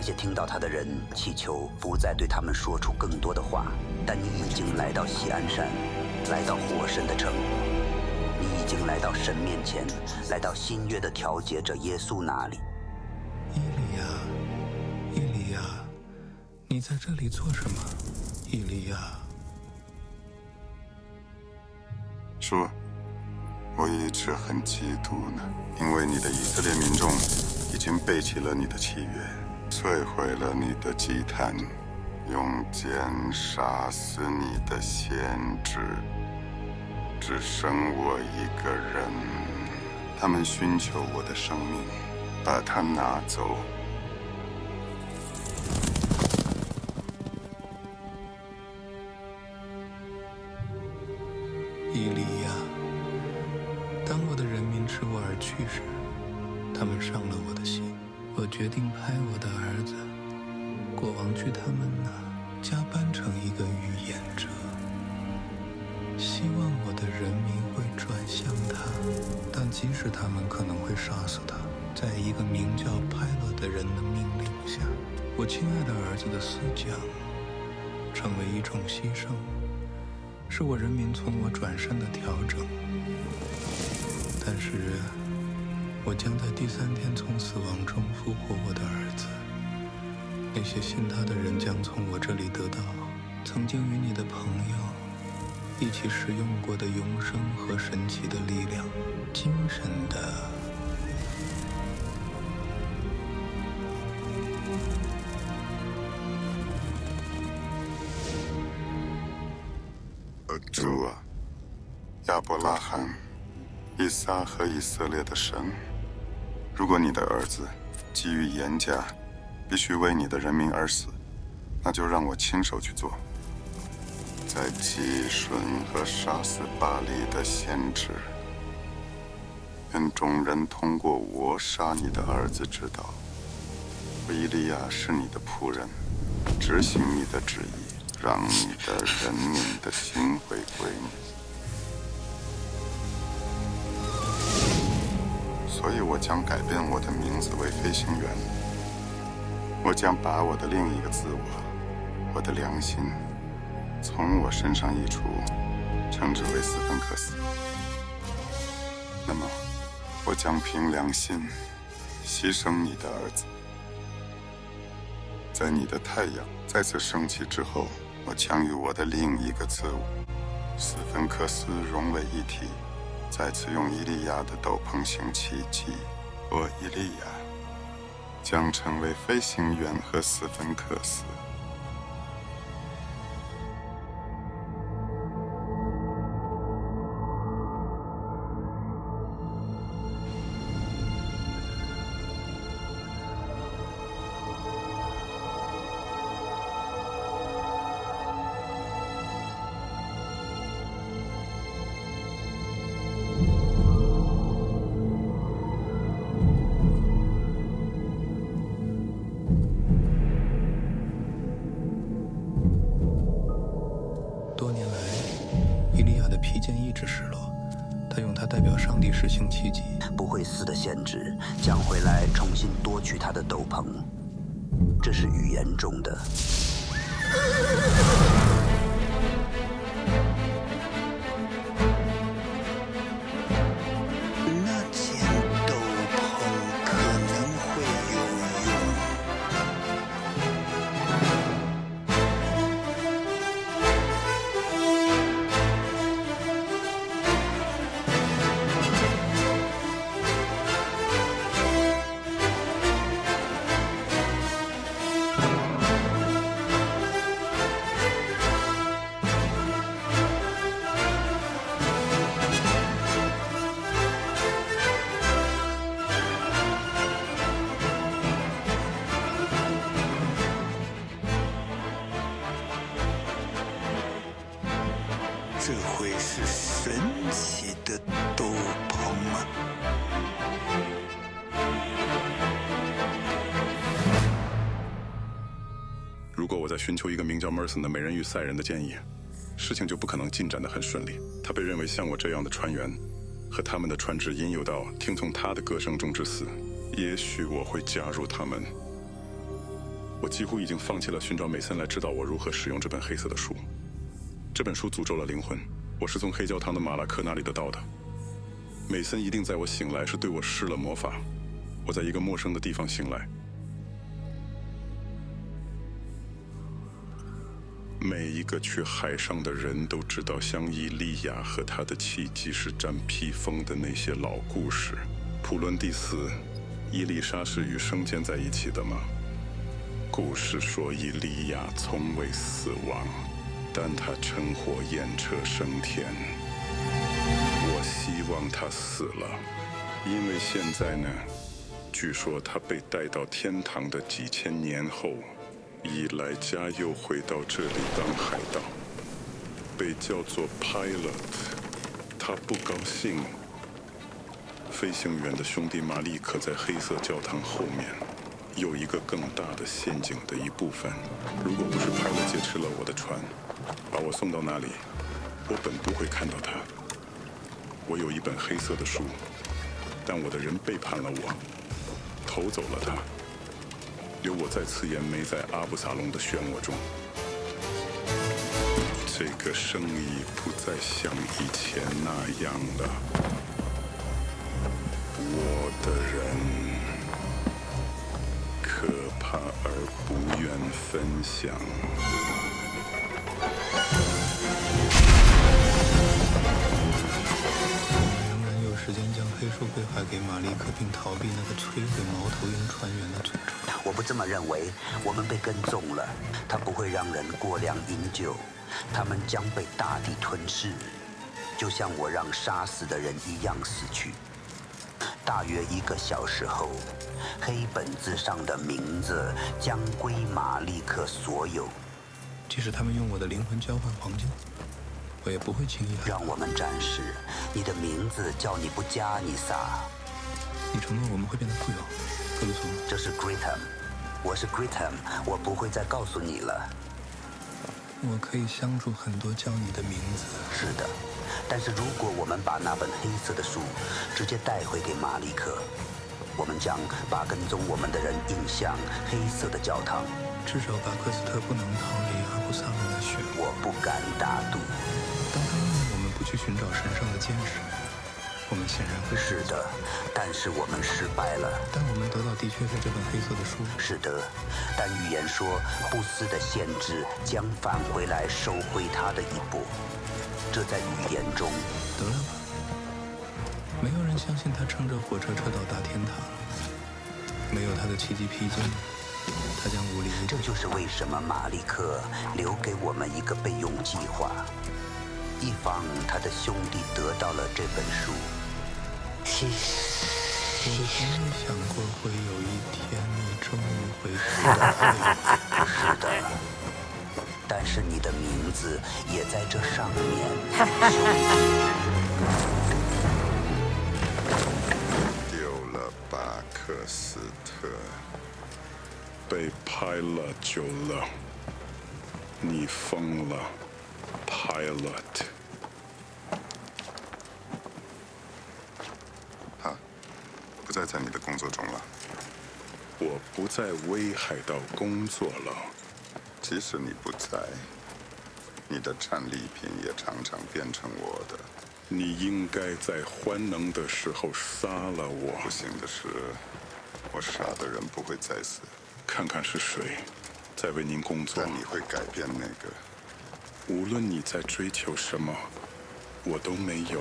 些听到他的人祈求不再对他们说出更多的话，但你已经来到锡安山，来到活神的城，你已经来到神面前，来到新约的调解者耶稣那里。 伊利亚，伊利亚，你在这里做什么？伊利亚。 说，我一直很嫉妒呢，因为你的以色列民众已经背弃了你的契约，摧毁了你的祭坛，用剑杀死你的先知，只剩我一个人。他们寻求我的生命，把它拿走。 伊利亚，当我的人民吃我而去时，他们伤了我的心。我决定派我的儿子国王去他们那加班成一个预言者，希望我的人民会转向他，但即使他们可能会杀死他，在一个名叫派勒的人的命令下，我亲爱的儿子的死将成为一种牺牲，是我人民从我转身的调整。但是我将在第3天从死亡中复活我的儿子，那些信他的人将从我这里得到曾经与你的朋友一起使用过的永生和神奇的力量，精神的主啊，亚伯拉罕、以撒和以色列的神，如果你的儿子基于严加必须为你的人民而死，那就让我亲手去做，在击顺和杀死巴黎的先知。愿众人通过我杀你的儿子知道，伊利亚是你的仆人，执行你的旨意，让你的人民的心回归你。所以我将改变我的名字为飞行员，我将把我的另一个自我，我的良心，从我身上移除，称之为斯芬克斯。那么我将凭良心牺牲你的儿子。在你的太阳再次升起之后，我将与我的另一个自我斯芬克斯融为一体，再次用伊利亚的斗篷行奇迹。我伊利亚将成为飞行员和斯芬克斯。 多年来，伊利亚的披肩一直失落，他用它代表上帝实行奇迹。 不会死的先知将回来重新夺取他的斗篷，这是预言中的。 那件斗篷可能会有用。这会是神奇的斗篷吗？ 如果我在寻求一个名叫 Merson 的美人鱼赛人的建议，事情就不可能进展得很顺利。他被认为像我这样的船员和他们的船只引诱到听从他的歌声中之死，也许我会加入他们。 我几乎已经放弃了寻找美森来指导我如何使用这本黑色的书。这本书诅咒了灵魂，我是从黑教堂的马拉克那里得到的。美森一定在我醒来时对我施了魔法。我在一个陌生的地方醒来。每一个去海上的人都知道，像伊利亚和他的奇迹是占披风的那些老故事。普伦蒂斯，伊丽莎是与生煎在一起的吗？故事说伊利亚从未死亡，但他乘火焰车升天。我希望他死了，因为现在呢，据说他被带到天堂的几千年后，伊莱加又回到这里当海盗，被叫做 Pilot。他不高兴。飞行员的兄弟马利克在黑色教堂后面有一个更大的陷阱的一部分。如果不是派勒劫持了我的船，把我送到那里，我本不会看到他。我有一本黑色的书，但我的人背叛了我，偷走了他，留我再次也没在阿布萨隆的漩涡中。这个生意不再像以前那样了。我的人可怕而不愿分享。 仍然有时间将黑书归还给马利克，并逃避那个摧毁猫头鹰船员的诅咒。 我不这么认为，我们被跟踪了，它不会让人过量饮酒，他们将被大地吞噬，就像我让杀死的人一样死去。大约1个小时后，黑本子上的名字将归马利克所有。 即使他们用我的灵魂交换黄金，我也不会轻易。 让我们展示，你的名字叫尼布加尼撒。 你承诺我们会变得富有，格鲁索。 这是 Gritham， 我是 Gritham， 我不会再告诉你了。 我可以相助很多叫你的名字。 是的。但是如果我们把那本黑色的书直接带回给马利克，我们将把跟踪我们的人引向黑色的教堂。 至少巴克斯特不能逃离阿布萨隆的漩涡。 我不敢打赌。 当他命令我们不去寻找神圣的剑士，我们显然会。 是的，但是我们失败了。 但我们得到的确是这本黑色的书。 是的，但预言说布斯的限制将返回来收回他的一步。这在语言中。 得了吧，没有人相信他乘着火车车到大天堂。没有他的奇迹披荆，他将无力。 这就是为什么马利克留给我们一个备用计划，以防他的兄弟得到了这本书。 我从没想过会有一天你终于会知道。 是的。但是你的名字也在这上面， 丢了巴克斯特，被拍了久了，你疯了 ，Pilot。啊，不再在你的工作中了。我不在威海岛工作了。即使你不在，你的战利品也常常变成我的。你应该在欢能的时候杀了我。不幸的是，我杀的人不会再死。看看是谁在为您工作。但你会改变那个。无论你在追求什么，我都没有。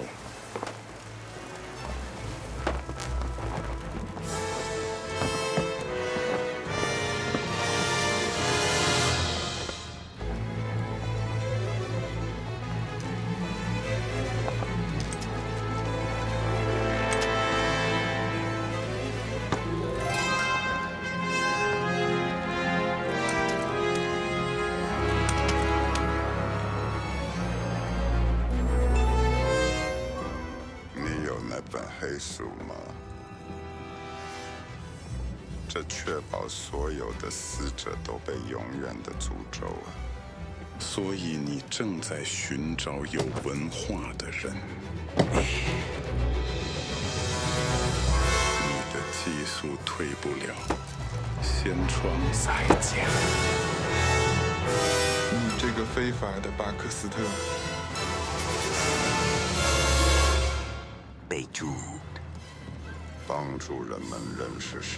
黑书吗？这确保所有的死者都被永远的诅咒啊！所以你正在寻找有文化的人。你的技术退不了， 先窗再见。 你这个非法的巴克斯特， 备注： 帮助人们认识神。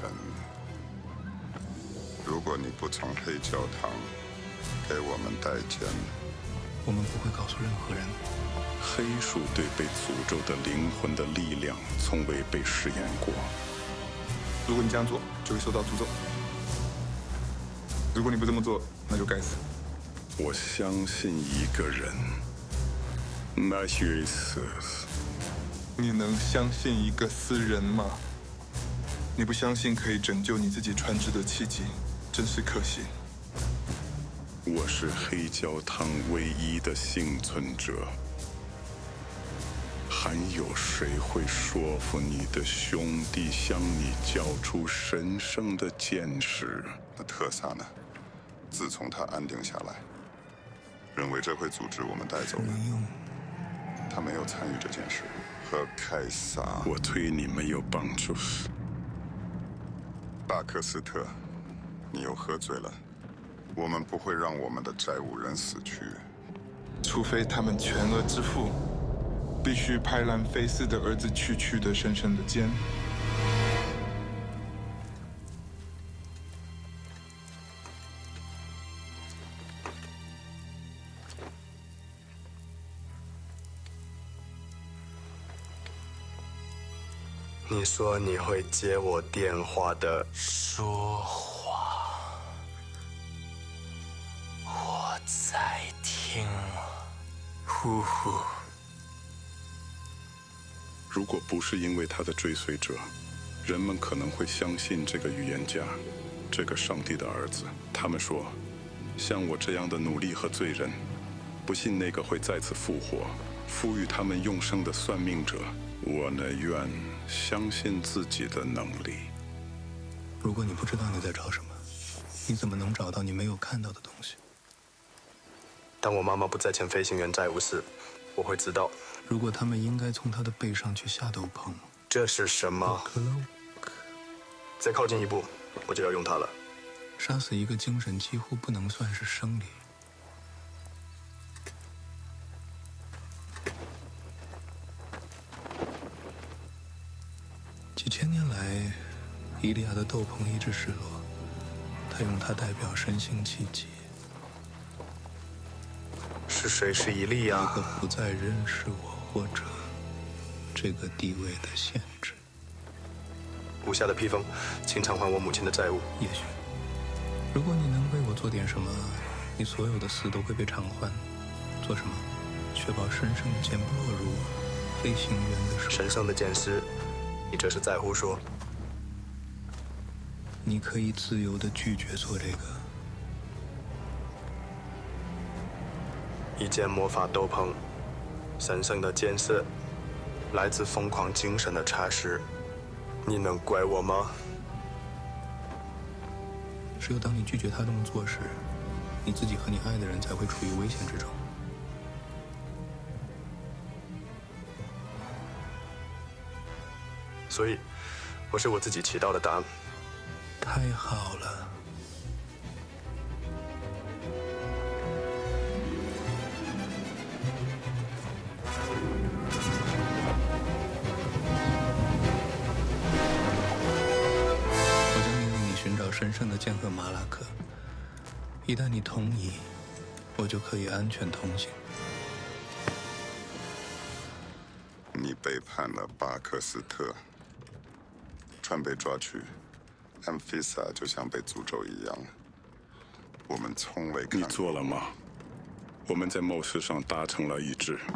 如果你不从黑教堂给我们带剑， 我们不会告诉任何人。 黑术对被诅咒的灵魂的力量从未被试验过。 如果你这样做，就会受到诅咒；如果你不这么做，那就该死。 我相信一个人 ，Matthew says。 你能相信一个私人吗？你不相信可以拯救你自己船只的契机，真是可惜。 我是黑教堂唯一的幸存者。还有谁会说服你的兄弟向你交出神圣的剑矢？ 那特萨呢？自从他安定下来，认为这会阻止我们带走的，他没有参与这件事。和凯撒， 我对你没有帮助。 巴克斯特，你又喝醉了。我们不会让我们的债务人死去，除非他们全额支付。必须派兰菲斯的儿子去的神圣的剑。 你说你会接我电话的。 说话，我在听。呼呼。 如果不是因为他的追随者，人们可能会相信这个预言家，这个上帝的儿子。他们说，像我这样的奴隶和罪人，不信那个会再次复活，赋予他们永生的算命者。我呢，愿相信自己的能力。 如果你不知道你在找什么，你怎么能找到你没有看到的东西？ 当我妈妈不再欠飞行员债务时，我会知道。 如果他们应该从他的背上去下斗篷， 这是什么？再靠近一步，我就要用它了。 杀死一个精神几乎不能算是生理。几千年来，伊利亚的斗篷一直失落，他用它代表神性气机。 是谁是伊利亚？ 一个不再认识我或者这个地位的限制。 无暇的披风，请偿还我母亲的债务。 也许，如果你能为我做点什么，你所有的死都会被偿还。做什么？确保神圣的剑不落入飞行员的手。 神圣的剑师，你这是在胡说。 你可以自由地拒绝做这个。 一件魔法斗篷，神圣的剑色，来自疯狂精神的差事，你能怪我吗？ 只有当你拒绝他这么做时，你自己和你爱的人才会处于危险之中。 所以，我是我自己起到的答案。 太好了。我将命令你寻找神圣的剑和马拉克。一旦你同意，我就可以安全通行。 你背叛了巴克斯特，船被抓去，安菲萨就像被诅咒一样。我们从未看你做了吗？我们在某事上达成了一致。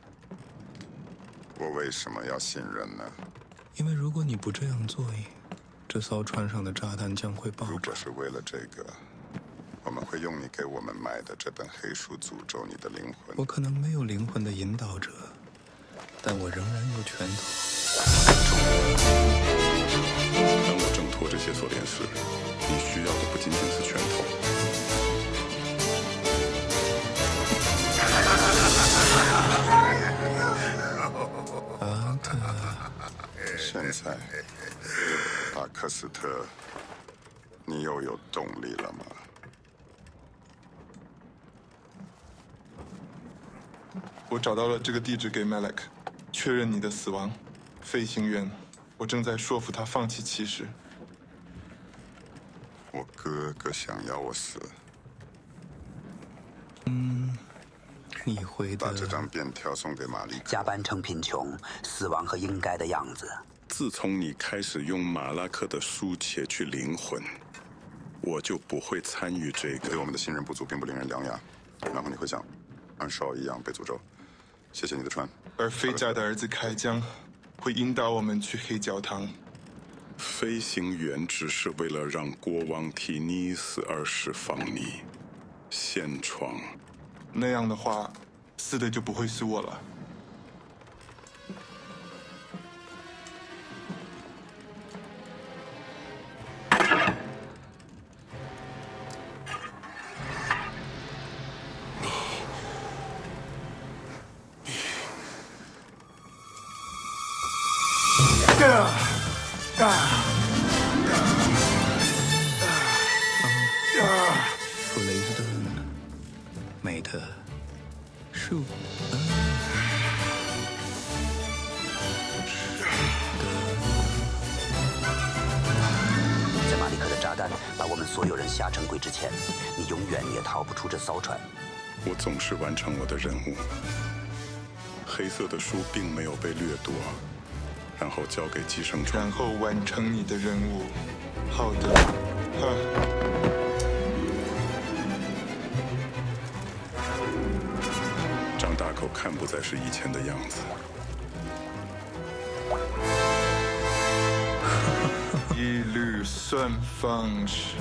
我为什么要信任呢？ 因为如果你不这样做，这艘船上的炸弹将会爆炸。 如果是为了这个，我们会用你给我们买的这本黑书诅咒你的灵魂。 我可能没有灵魂的引导者，但我仍然有拳头。 当我挣脱这些锁链时，你需要的不仅仅是拳头。 阿特， 现在，巴克斯特，你有又有动力了吗？ 我找到了这个地址给 Malak， 确认你的死亡。飞行员，我正在说服他放弃骑士。 我哥哥想要我死。 你回的把这张便条送给玛丽克。 加班成贫穷，死亡和应该的样子。 自从你开始用马拉克的书窃去灵魂，我就不会参与这个。 对我们的信任不足并不令人两眼，然后你会像安少一样被诅咒。谢谢你的船。 而菲加的儿子开江会引导我们去黑教堂。 飞行员只是为了让国王提尼斯而释放你，现床。 那样的话，死的就不会是我了。 弗雷斯顿、美特、树， 在马里克的炸弹把我们所有人下沉柜之前，你永远也逃不出这艘船。 我总是完成我的任务。黑色的书并没有被掠夺，然后交给寄生虫。 然后完成你的任务。好的， 张大口看不再是以前的样子。 一律顺风式。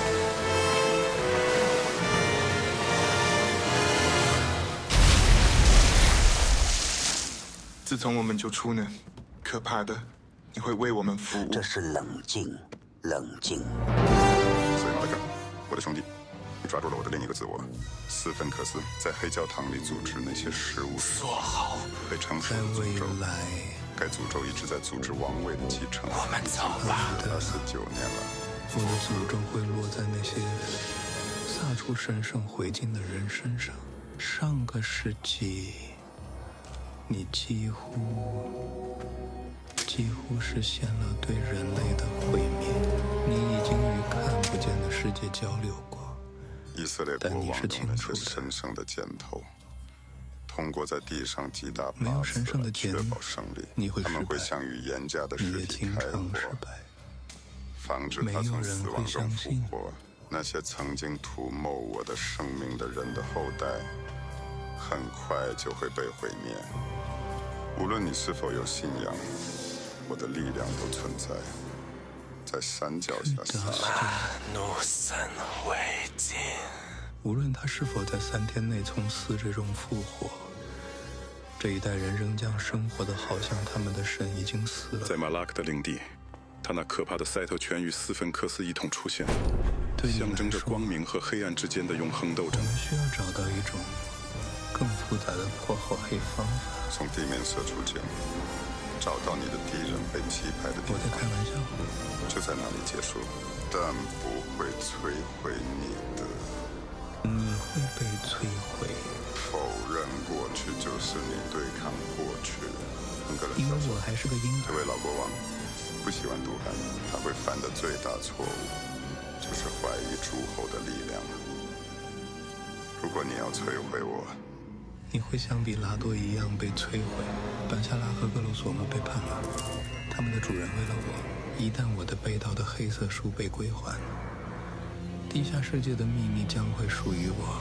自从我们救出呢，可怕的，你会为我们服务。 这是冷静，冷静。 所以马勒克，我的兄弟，你抓住了我的另一个自我，斯芬克斯，在黑教堂里组织那些事务所好，被成熟在的诅未咒。 来， 该诅咒一直在组织王位的继承。 我们走吧。 49年了。 我的诅咒会落在那些撒出神圣灰烬的人身上。上个世纪，你几乎实现了对人类的毁灭。你已经与看不见的世界交流过。 以色列国王用那些神圣的箭头，通过在地上击打靶子来确保胜利。他们会向预言家的尸体开火，防止他从死亡中复活。那些曾经涂抹我的生命的人的后代，很快就会被毁灭。无论你是否有信仰，我的力量都存在，在山脚下撒。 马努森未尽。 无论他是否在3天内从死者中复活，这一代人仍将生活的好像他们的神已经死了。 在马拉克的领地，他那可怕的赛特拳与斯芬克斯一同出现，象征着光明和黑暗之间的永恒斗争。 我们需要找到一种更复杂的破坏方法。 从地面射出箭，找到你的敌人被击败的地方。 我在开玩笑。 就在那里结束，但不会摧毁你的。 你会被摧毁。 否认过去就是你对抗过去。 因为我还是个婴儿。 这位老国王不喜欢毒害，他会犯的最大错误就是怀疑诸侯的力量。如果你要摧毁我， 你会像比拉多一样被摧毁。班夏拉和格鲁索姆背叛了，他们的主人为了我。一旦我的被盗的黑色书被归还，地下世界的秘密将会属于我。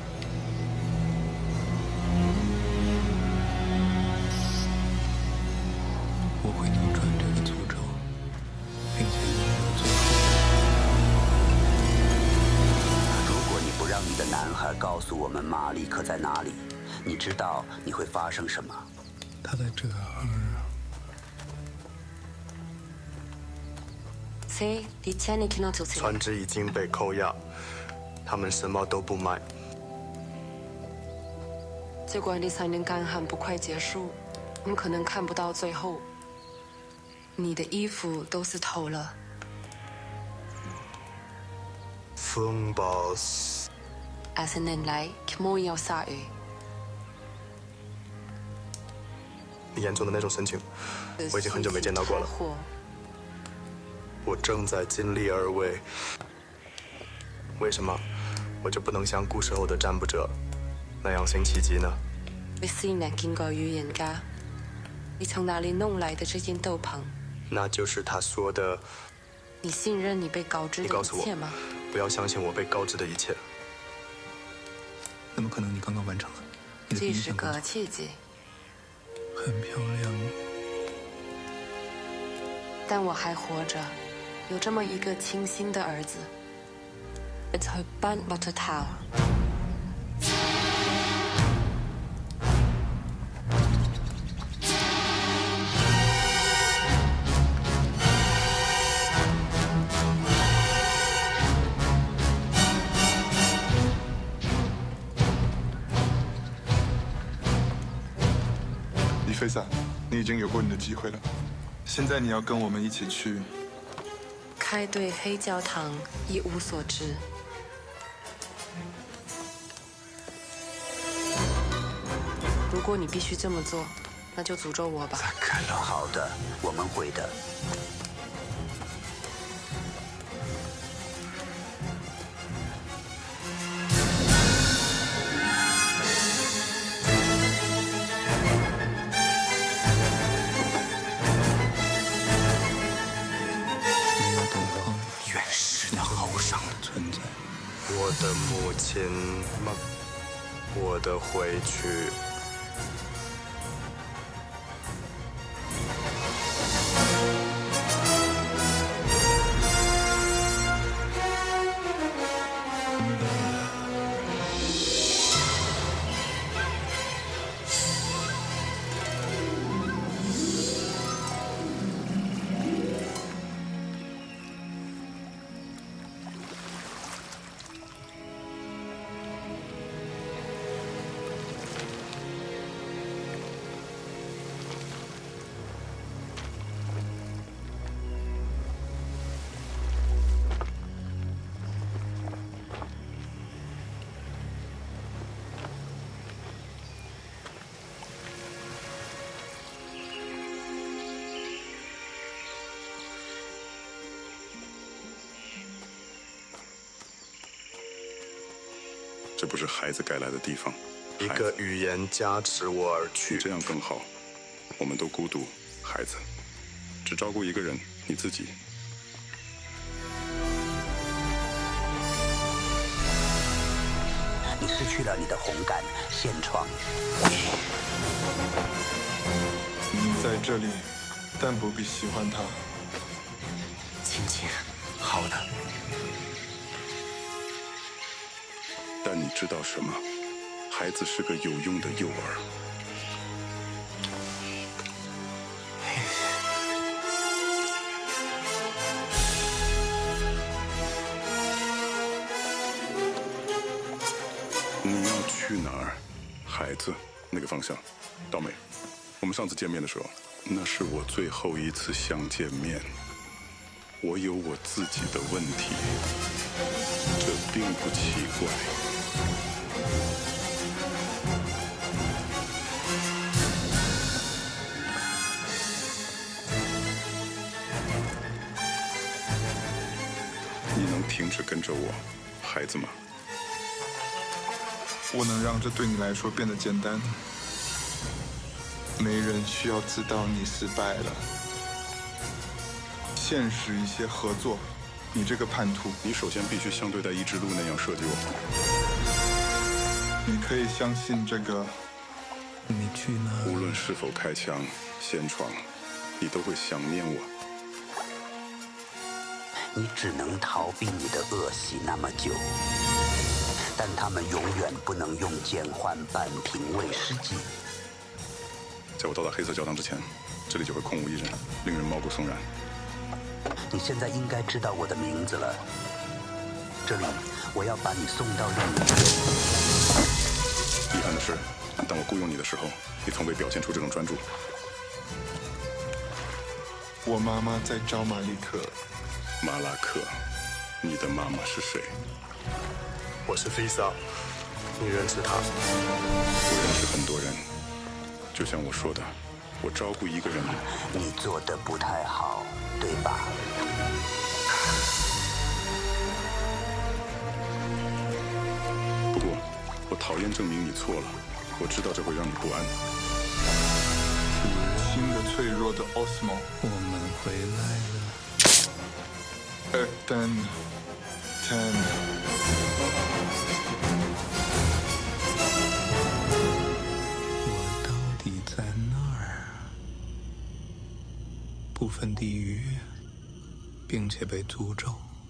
我会扭转这个诅咒，并且赢得最后。 如果你不让你的男孩告诉我们马里克在哪里，你知道你会发生什么？ 他在这儿。 船只已经被扣押，他们什么都不卖。 这管理3年干旱不快结束，我们可能看不到最后。你的衣服都是透了， 风暴。 2000年来没有下雨。 你眼中的那种神情，我已经很久没见到过了。我正在尽力而为。为什么我就不能像古时候的占卜者那样行奇迹呢？ 我4年见过预言家，你从哪里弄来的这件斗篷？ 那就是他说的。 你信任你被告知的一切吗？ 不要相信我被告知的一切。 怎么可能？你刚刚完成了你的第一项工作。 这是个契机。 很漂亮。 但我还活着，有这么一个清新的儿子。It's her band but a tower。 菲萨，你已经有过你的机会了，现在你要跟我们一起去。 开对黑教堂一无所知。如果你必须这么做，那就诅咒我吧。 好的，我们会的。 我的母亲，我的回去。 这不是孩子该来的地方。 一个语言加持我而去， 这样更好。我们都孤独，孩子，只照顾一个人，你自己。 你失去了你的红感线窗。 你在这里，但不必喜欢他。 亲亲，好的。 但你知道什么？孩子是个有用的诱饵。你要去哪儿，孩子？那个方向，岛美。我们上次见面的时候，那是我最后一次相见面。我有我自己的问题，这并不奇怪。你能停止跟着我，孩子吗？ 我能让这对你来说变得简单。没人需要知道你失败了。现实一些合作，你这个叛徒。 你首先必须像对待一之路那样设计我。 你可以相信这个。 你去哪？ 无论是否开枪先闯，你都会想念我。 你只能逃避你的恶习那么久，但他们永远不能用减缓半瓶威士忌。 在我到达黑色教堂之前，这里就会空无一人，令人毛骨悚然。 你现在应该知道我的名字了。这里，我要把你送到另一边。 遗憾的是，当我雇佣你的时候，你从未表现出这种专注。 我妈妈在找马利克。 马拉克， 你的妈妈是谁？ 我是菲萨，你认识她？ 我认识很多人，就像我说的，我照顾一个人。 你做的不太好，对吧？ 不过，我讨厌证明你错了，我知道这会让你不安。 新的脆弱的 Osmo， 我们回来了。 10 我到底在哪儿？不分地域，并且被诅咒。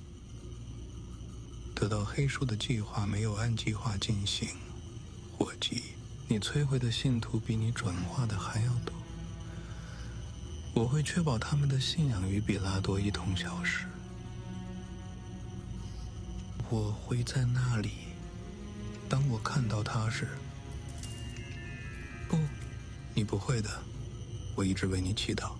得到黑书的计划没有按计划进行，伙计，你摧毁的信徒比你转化的还要多。我会确保他们的信仰与比拉多一同消失。我会在那里，当我看到他时。不，你不会的，我一直为你祈祷。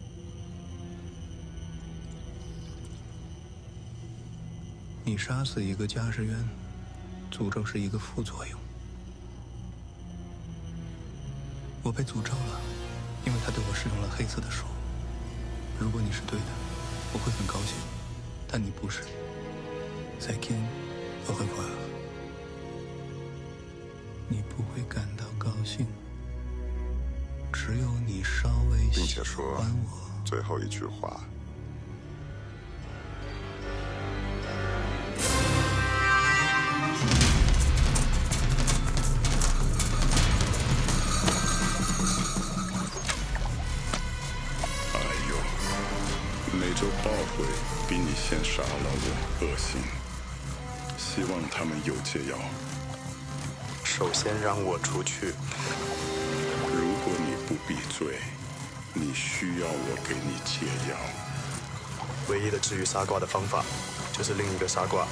你杀死一个驾驶员，诅咒是一个副作用。我被诅咒了，因为他对我使用了黑色的术。如果你是对的，我会很高兴，但你不是。再见，au revoir。你不会感到高兴，只有你稍微并喜且说欢我。 最后一句话。 美洲豹会比你先杀了我，恶心。希望他们有解药。 首先让我出去。 如果你不闭嘴，你需要我给你解药。 唯一的治愈沙瓜的方法，就是另一个沙瓜。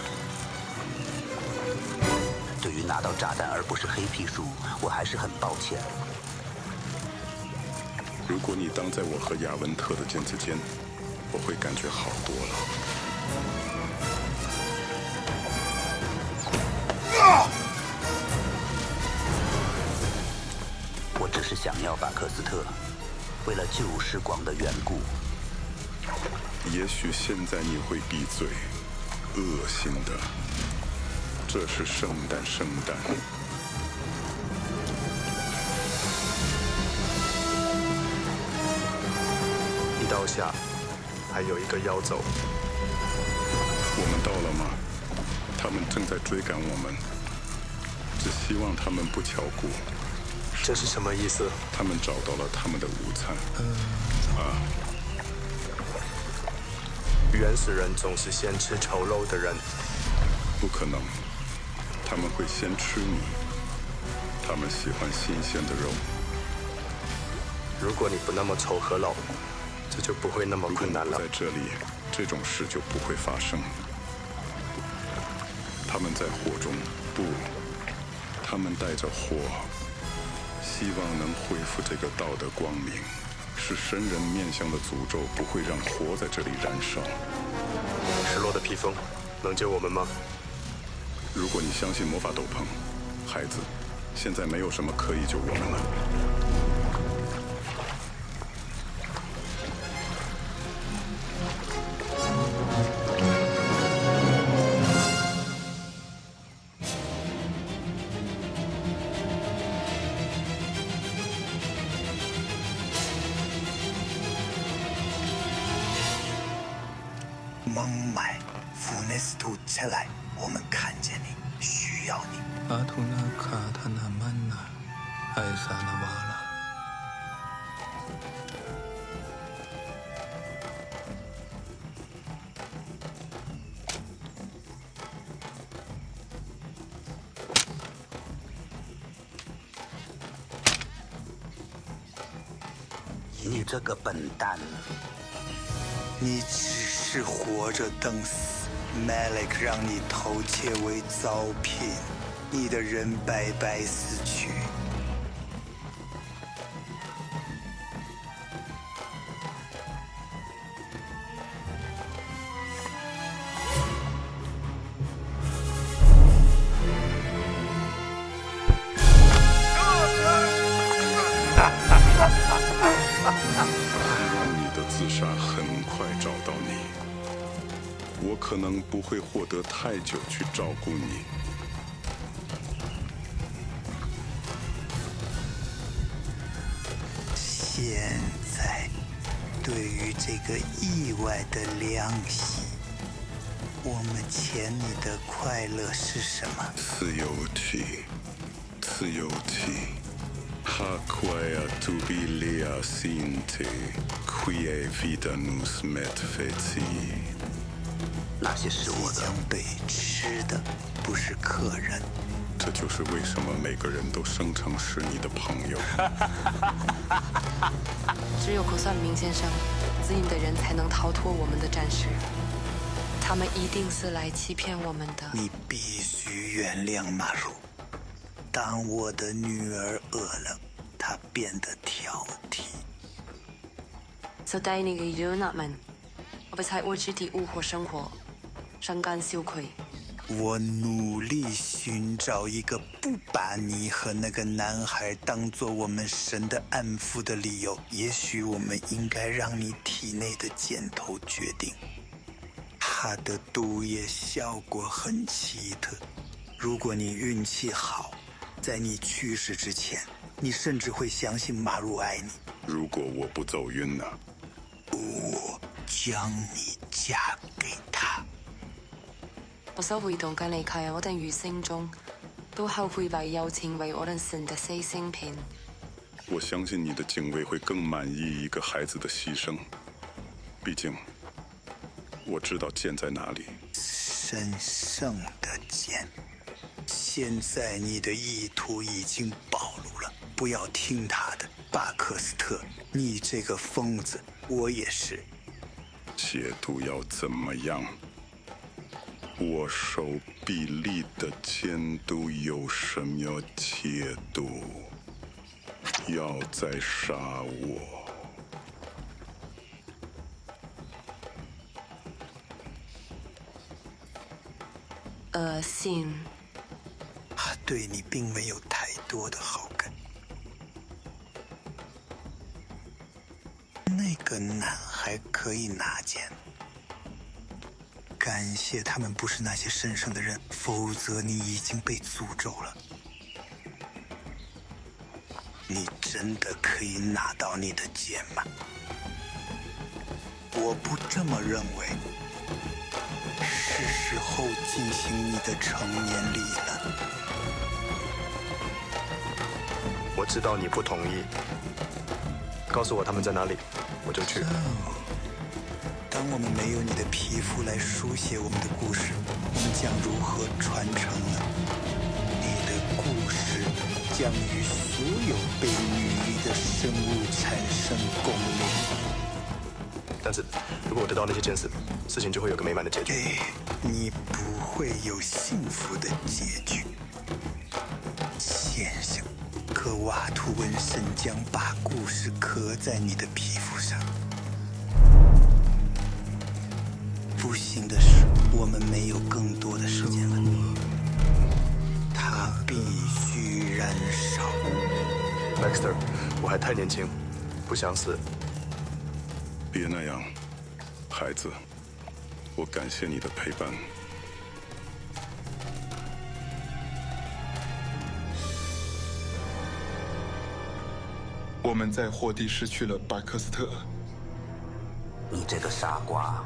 对于拿到炸弹而不是黑皮书，我还是很抱歉。 如果你挡在我和亚文特的剑之间，我会感觉好多了。 我只是想要把克斯特，为了旧时光的缘故。 也许现在你会闭嘴，恶心的。这是圣诞。 一刀下，还有一个要走。 我们到了吗？他们正在追赶我们，只希望他们不巧骨。 这是什么意思？ 他们找到了他们的午餐。 原始人总是先吃丑陋的人。 不可能，他们会先吃你。他们喜欢新鲜的肉。 如果你不那么丑和老，这就不会那么困难了。 在这里，这种事就不会发生。他们在火中，不，他们带着火，希望能恢复这个道德光明。是神人面向的诅咒，不会让火在这里燃烧。 失落的披风，能救我们吗？ 如果你相信魔法斗篷，孩子，现在没有什么可以救我们了。 蒙买，弗内斯图起来，我们看见你，需要你。 阿图纳卡塔纳曼纳，艾萨纳瓦拉。 你这个笨蛋！ 你只是活着等死 ，Malek 让你偷窃为糟品，你的人白白死去。 莎很快找到你，我可能不会获得太久去照顾你。 现在，对于这个意外的良心，我们欠你的快乐是什么？ 自由体，自由体。Aquaia tubilia sinte, quia vida nos met feci。 那些是我的， 将被吃的，不是客人。 这就是为什么每个人都声称是你的朋友。 只有口算明先生指引的人才能逃脱我们的战士，他们一定是来欺骗我们的。 你必须原谅马如。当我的女儿饿了，她变得挑剔。 就帶你嘅養納民，我被拆會主地烏合生活，瞬間消潰。 我努力寻找一个不把你和那个男孩当做我们神的安抚的理由。也许我们应该让你体内的箭头决定。它的毒液效果很奇特。如果你运气好，在你去世之前，你甚至会相信马如爱你。 如果我不走晕呢？ 我将你嫁给他。 我收回同緊離開我哋餘生中，都後悔把友情為我哋神的犧牲品。 我相信你的警卫会更满意一个孩子的牺牲，毕竟我知道剑在哪里。 神圣的剑。现在你的意图已经暴露了，不要听他的，巴克斯特，你这个疯子，我也是。 解毒要怎么样？我手臂里的监督有什么解毒？要再杀我？ 恶心。 他对你并没有太多的好感。那个男孩可以拿剑。感谢他们不是那些神圣的人，否则你已经被诅咒了。你真的可以拿到你的剑吗？我不这么认为。是时候进行你的成年礼了。 我知道你不同意，告诉我他们在哪里，我就去。 当我们没有你的皮肤来书写我们的故事，我们将如何传承呢？你的故事将与所有被女力的生物产生共鸣。 但是，如果我得到那些剑士，事情就会有个美满的结局。 你不会有幸福的结局，先生。可瓦图纹身将把故事刻在你的皮肤上。不幸的是，我们没有更多的时间了。它必须燃烧。 Baxter， 我还太年轻，不想死。 别那样，孩子，我感谢你的陪伴。 我们在霍地失去了巴克斯特。 你这个傻瓜！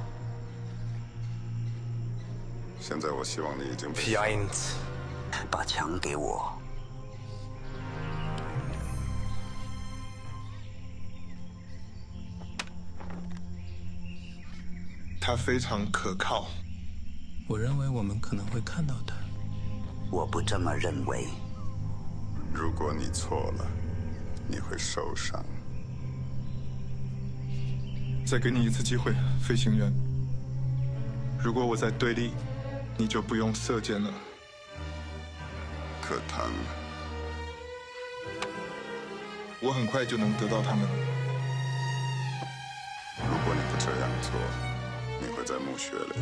现在我希望你已经被 Piant， 把枪给我。 他非常可靠。 我认为我们可能会看到他。 我不这么认为。 如果你错了，你会受伤。 再给你一次机会，飞行员。如果我在对立，你就不用射箭了。 可谈了。 我很快就能得到他们。 如果你不这样做，你会在墓穴里。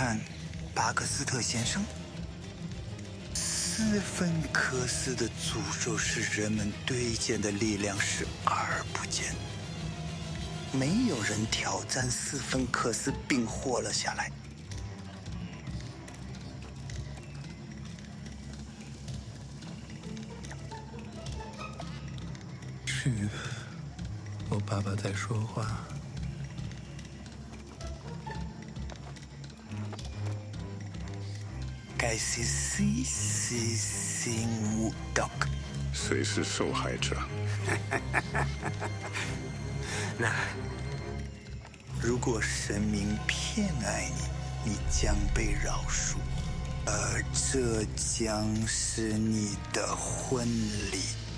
看，巴克斯特先生，斯芬克斯的诅咒使人们对见的力量视而不见。没有人挑战斯芬克斯并活了下来。 去，我爸爸在说话。 该是谁无 dog？ 谁是受害者？ 那如果神明偏爱你，你将被饶恕，而这将是你的婚礼。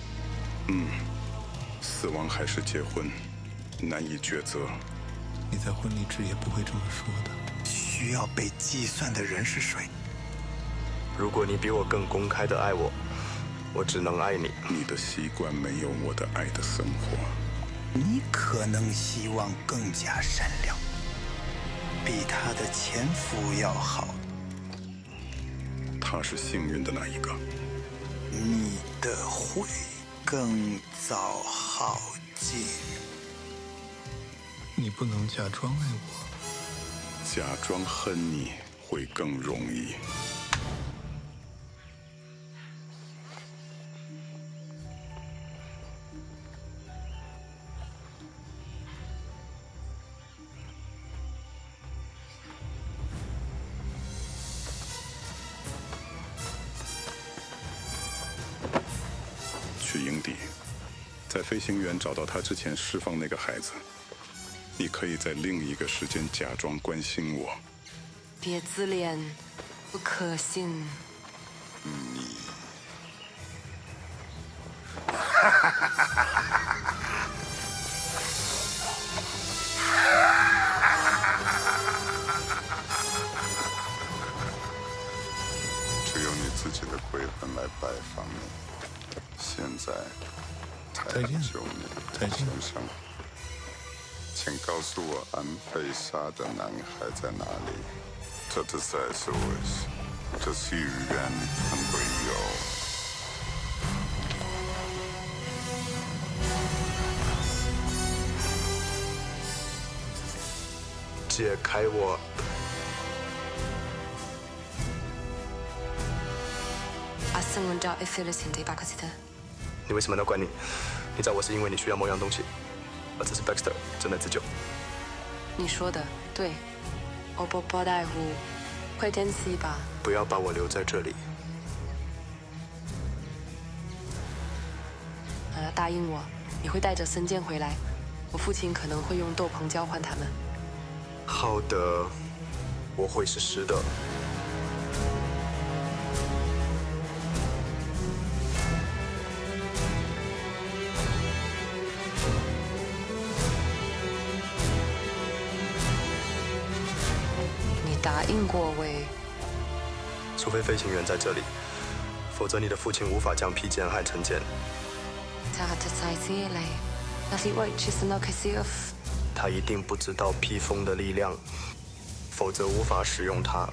死亡还是结婚，难以抉择。 你在婚礼之夜不会这么说的。 需要被计算的人是谁？ 如果你比我更公开的爱我，我只能爱你。 你的习惯没有我的爱的生活。 你可能希望更加善良，比他的前夫要好。 他是幸运的那一个。 你的会更早耗尽。 你不能假装爱我。 假装恨你会更容易。去营地，在飞行员找到他之前释放那个孩子。你可以在另一个时间假装关心我。 别自恋，不可信。 只有你自己的鬼魂来拜访你。现在才能救你，先生。请告诉我安菲莎的男孩在哪里？这的在是我，这是语言很会有。 解开我。 阿森文叫 Effelicity 巴克斯特。 你为什么要管你？你找我是因为你需要某样东西。而这是 Baxter 正在自救。 你说的对，我不在乎，快点死吧！ 不要把我留在这里。 答应我，你会带着神剑回来。我父亲可能会用斗篷交换他们。 好的，我会是实的。 答应过喂， 除非飞行员在这里，否则你的父亲无法将披剑和成剑。他一定不知道披风的力量，否则无法使用它。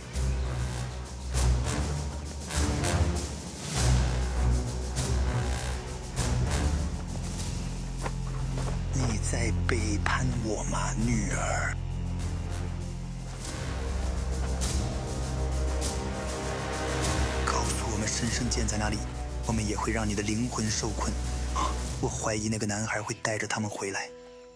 你在背叛我吗，女儿？神圣剑在哪里？我们也会让你的灵魂受困。我怀疑那个男孩会带着他们回来，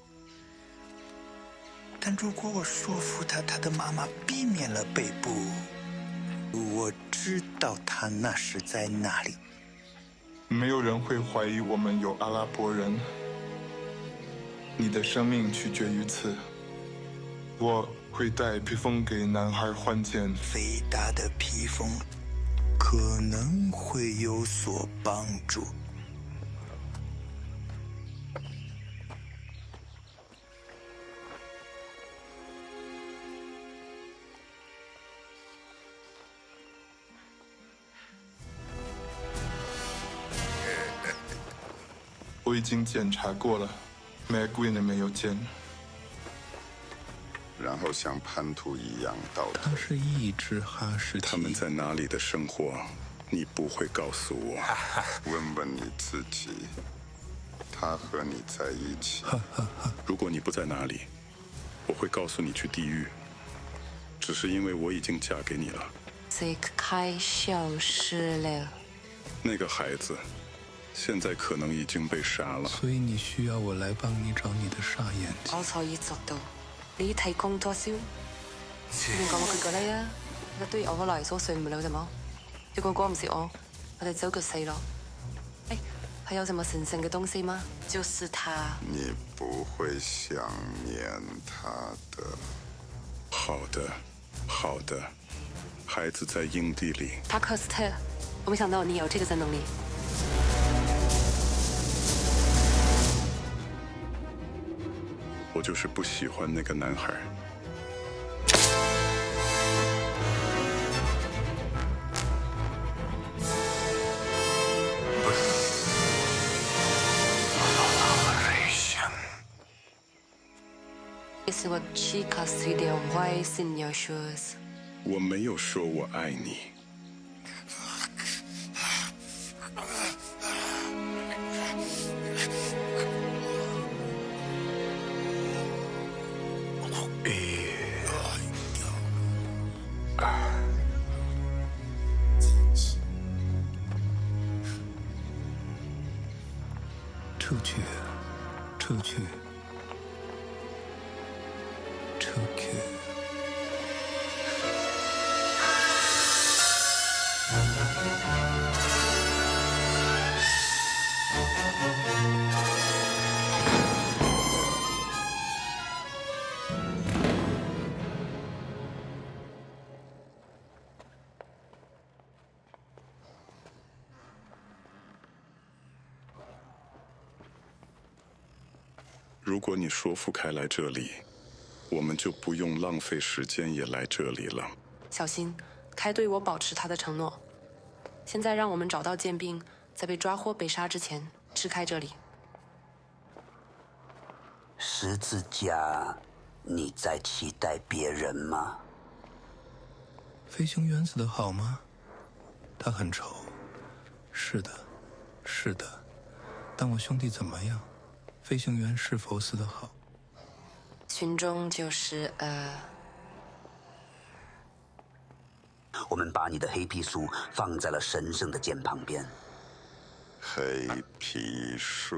但如果我说服他，他的妈妈避免了被捕，我知道他那是在哪里。 没有人会怀疑我们有阿拉伯人。你的生命取决于此。我会带披风给男孩换剑。 肥大的披风可能会有所帮助。 我已经检查过了 ，McGuinn 没有剑。 然后像叛徒一样倒退。 他是一只哈士奇。 他们在哪里的生活，你不会告诉我。 问问你自己，他和你在一起。 如果你不在哪里，我会告诉你去地狱。只是因为我已经嫁给你了。 这个开消失了。 那个孩子，现在可能已经被殺了。 所以你需要我来帮你找你的煞眼睛。 我可以做到。你提供多少？你講句嗰啲啊，對於我嘅來所算唔了啫嘛。如果唔是我哋早就死了。哎，還有什麼神聖嘅東西嗎？就是他。 你不會想念他的。 好的，好的。孩子在营地里。 帕克斯特，我沒想到你有這個能力。 我就是不喜歡那個男孩。我沒有說我愛你。 出去，出去，出去。 如果你说服开来这里，我们就不用浪费时间也来这里了。 小心，开对我保持他的承诺。现在让我们找到剑兵，在被抓获被杀之前支开这里。 十字架，你在期待别人吗？ 飞行员死得好吗？他很丑。是的，是的。但我兄弟怎么样？飞行员是否死得好？ 群众就是我们把你的黑皮书放在了神圣的剑旁边。 黑皮书。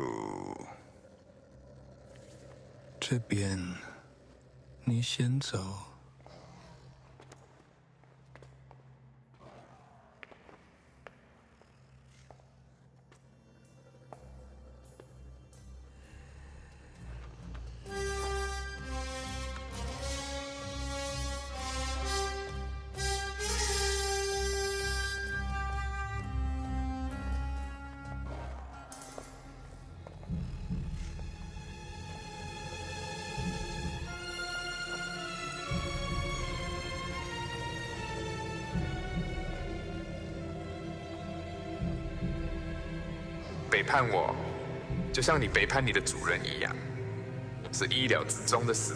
这边，你先走。 背叛我，就像你背叛你的主人一样，是意料之中的事。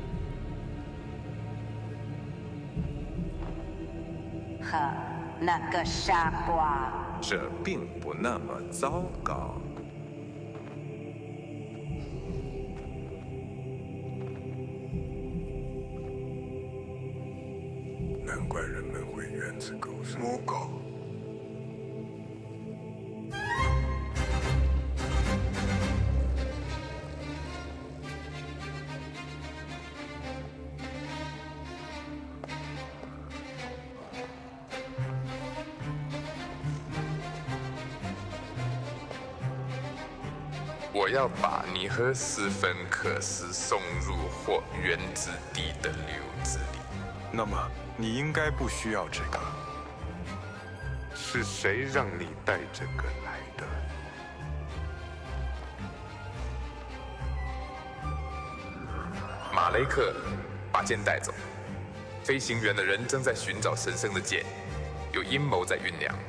和那个傻瓜。 这并不那么糟糕。 难怪人们会怨此狗生。 母狗。 我要把你和斯芬克斯送入火源之地的流子里。 那么，你应该不需要这个。是谁让你带这个来的？ 马雷克，把剑带走。飞行员的人正在寻找神圣的剑，有阴谋在酝酿。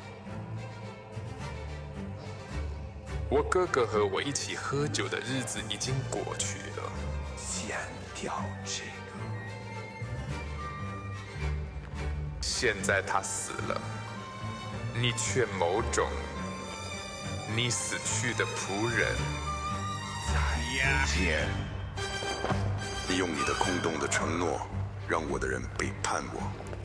我哥哥和我一起喝酒的日子已经过去了。 剪掉这个。 现在他死了，你却某种你死去的仆人。 剑，你用你的空洞的承诺，让我的人背叛我。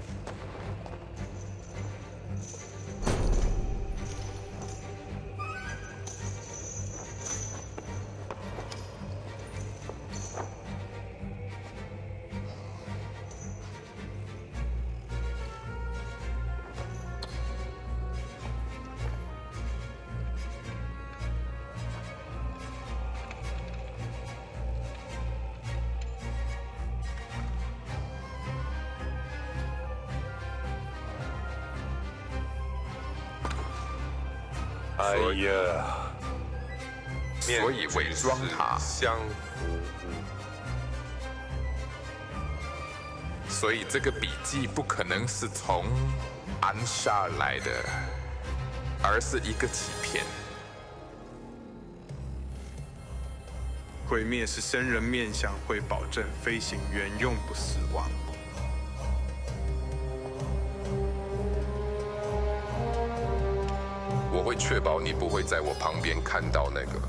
哎呀， 所以伪装他， 相互所以这个笔记不可能是从安莎来的，而是一个欺骗。 毁灭是生人面相，会保证飞行员永不死亡。 我会确保你不会在我旁边看到那个。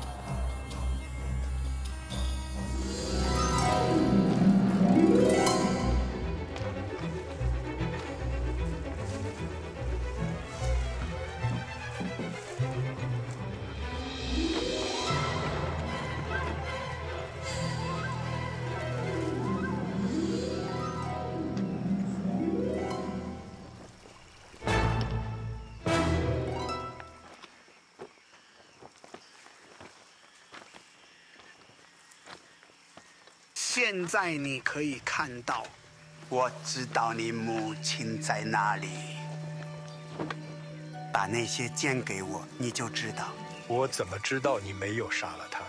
现在你可以看到，我知道你母亲在哪里。把那些剑给我，你就知道。 我怎么知道你没有杀了他？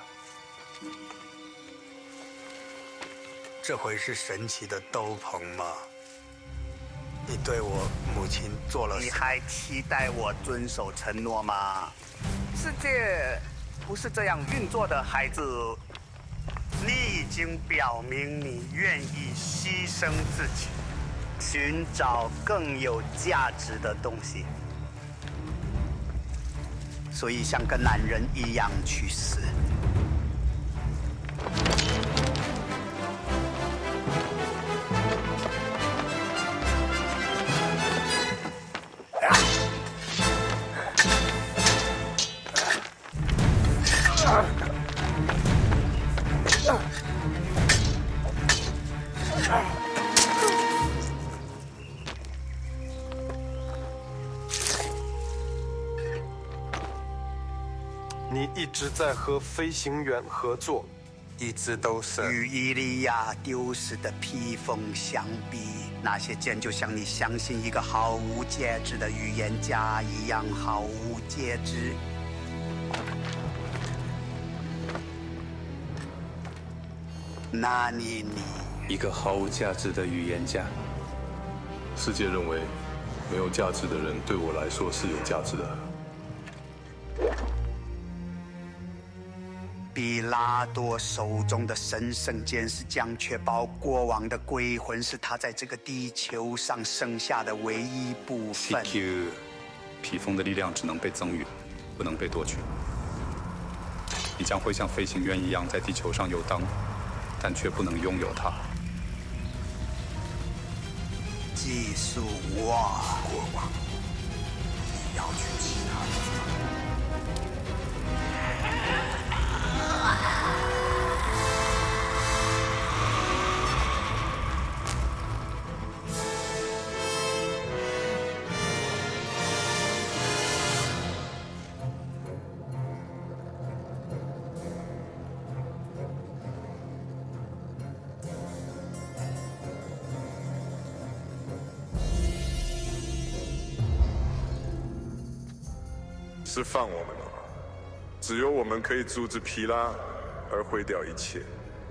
这回是神奇的斗篷吗？你对我母亲做了什么？你还期待我遵守承诺吗？世界不是这样运作的，孩子。你已经表明你愿意牺牲自己，寻找更有价值的东西，所以像个男人一样去死。 你一直在和飞行员合作， 一直都是。与伊利亚丢失的披风相比，那些剑就像你相信一个毫无节制的预言家一样毫无节制。那你一个毫无价值的预言家。 世界认为没有价值的人对我来说是有价值的。 比拉多手中的神圣剑是将确保国王的鬼魂是他在这个地球上剩下的唯一部分。 CQ， 披风的力量只能被赠予，不能被夺取。你将会像飞行员一样在地球上游荡，但却不能拥有它。 记住我，国王，你要去其他地方。 释放我们了，只有我们可以阻止皮拉，而毁掉一切。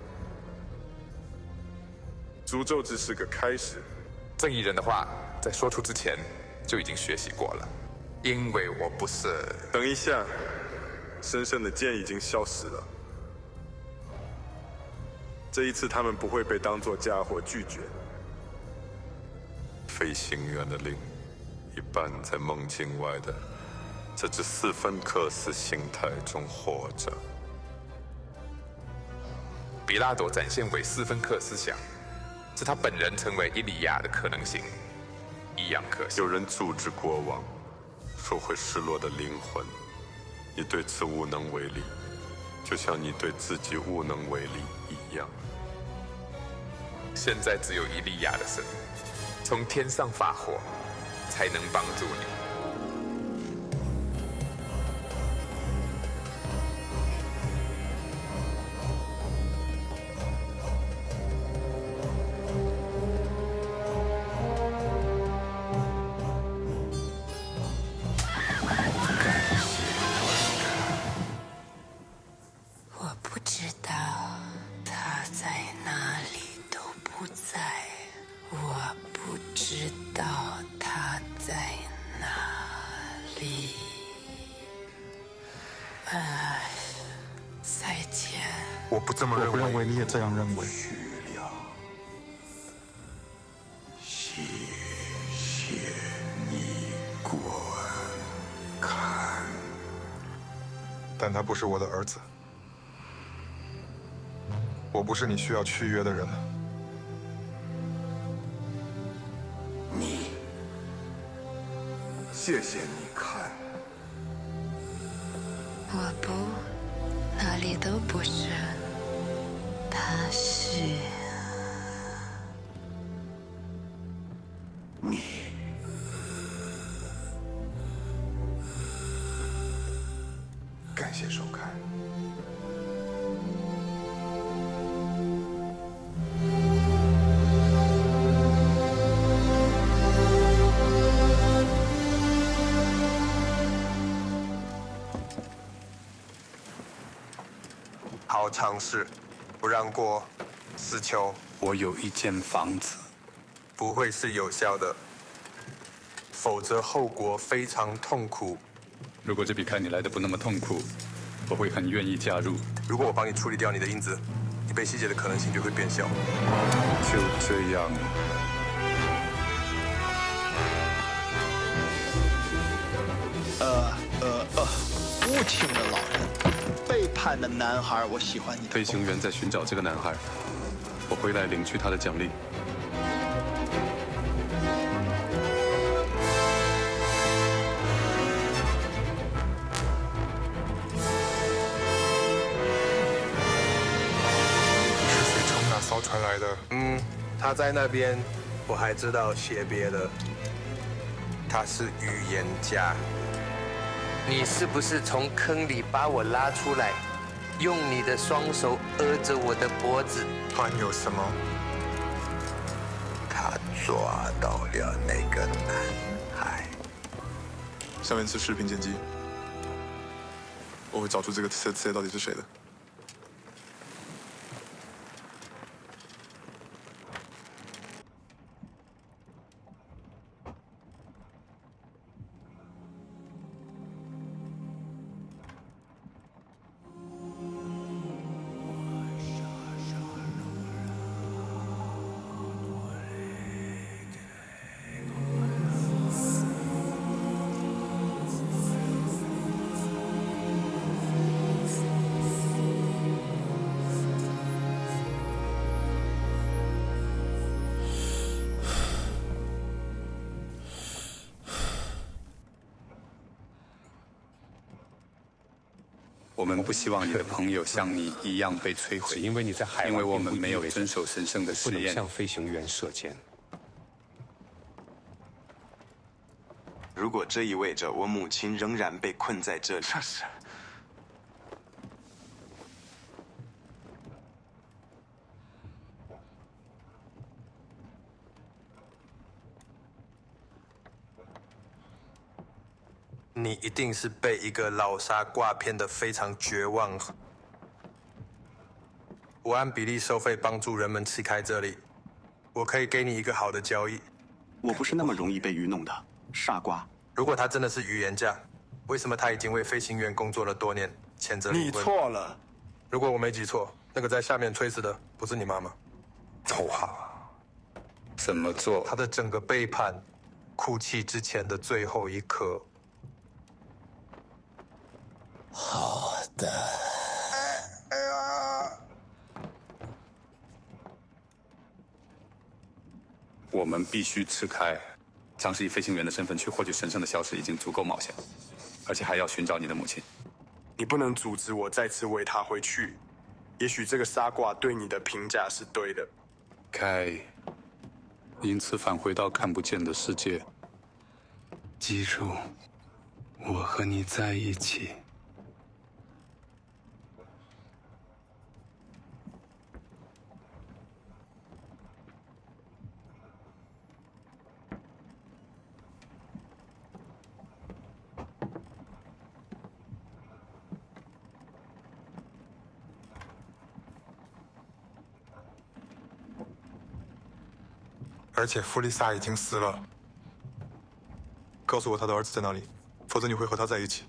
诅咒只是个开始。 正义人的话，在说出之前就已经学习过了，因为我不是。 等一下，神圣的剑已经消失了。这一次，他们不会被当作家伙拒绝。 飞行员的灵，一半在梦境外的这只斯芬克斯形态中活着。 比拉多展现为斯芬克斯想，是他本人成为伊利亚的可能性一样可笑。 有人阻止国王收回失落的灵魂，你对此无能为力，就像你对自己无能为力一样。 现在只有伊利亚的神从天上发火，才能帮助你。 我不知道他在哪里都不在，我不知道他在哪里。再见。 我不这么认为。我不认为你也这样认为。 谢谢你观看。 但他不是我的儿子。我不是你需要续约的人。 你，谢谢你看。 我不，哪里都不是。他是你。感谢收看。 好尝试，不让过，死囚。 我有一间房子， 不会是有效的，否则后果非常痛苦。 如果这比看你来的不那么痛苦，我会很愿意加入。 如果我帮你处理掉你的因子，你被吸血的可能性就会变小。 就这样。 无情的老人，背叛的男孩，我喜欢你。 飞行员在寻找这个男孩，我回来领取他的奖励。 是谁从哪艘船来的？ 他在那边，我还知道些别的。他是预言家。 你是不是从坑里把我拉出来，用你的双手扼着我的脖子？ 还有什么？ 他抓到了那个男孩。 下面是视频剪辑，我会找出这个刺猬到底是谁的。 我们不希望你的朋友像你一样被摧毁， 是因为你在海外， 因为我们没有遵守神圣的不能誓言。 向飞行员射箭。 如果这意味着我母亲仍然被困在这里， 这是。 你一定是被一个老沙挂骗得非常绝望。我按比例收费帮助人们离开这里，我可以给你一个好的交易。 我不是那么容易被愚弄的，傻瓜。 如果他真的是预言家，为什么他已经为飞行员工作了多年，谴责离婚？ 你错了。 如果我没记错，那个在下面吹死的不是你妈妈。 丑话。 怎么做？ 他的整个背叛，哭泣之前的最后一刻。 好的。 我们必须吃开。尝试以飞行员的身份去获取神圣的消息已经足够冒险，而且还要寻找你的母亲。 你不能阻止我再次为他回去。也许这个沙卦对你的评价是对的。 开，因此返回到看不见的世界。记住，我和你在一起。 而且弗丽萨已经死了。告诉我他的儿子在哪里，否则你会和他在一起。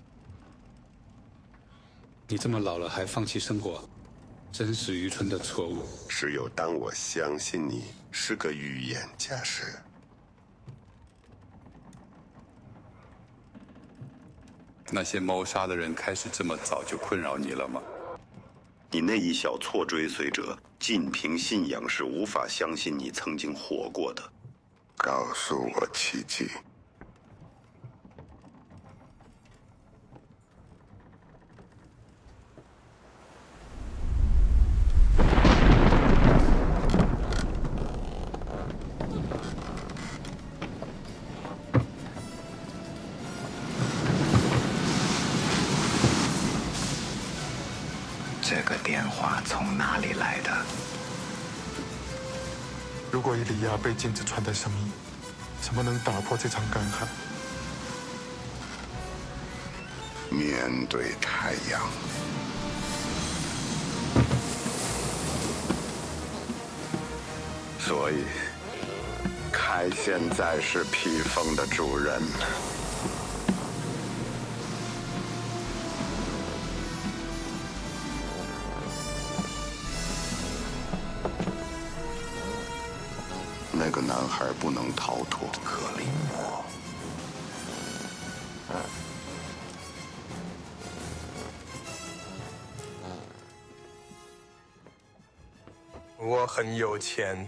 你这么老了还放弃生活，真是愚蠢的错误。 只有当我相信你是个预言家时， 那些谋杀的人开始这么早就困扰你了吗？ 你那一小撮追随者，仅凭信仰是无法相信你曾经活过的。 告诉我奇迹。 这个电话从哪里来的？ 如果伊利亚被禁止传达声音，什么能打破这场干旱？ 面对太阳。所以，凯现在是披风的主人。那个男孩不能逃脱。 克林姆， 我很有钱。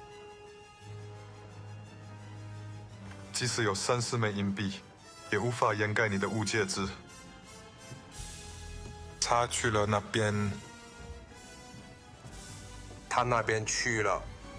即使有30枚银币，也无法掩盖你的无戒指。他去了那边， 他那边去了。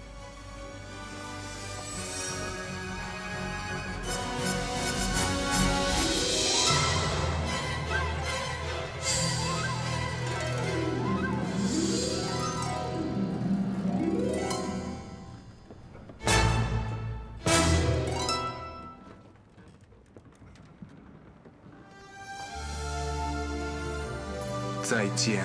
再见。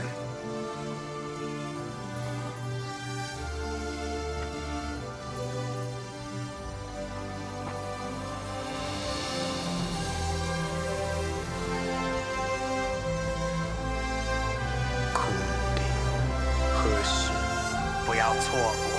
库迪，何时不要错过。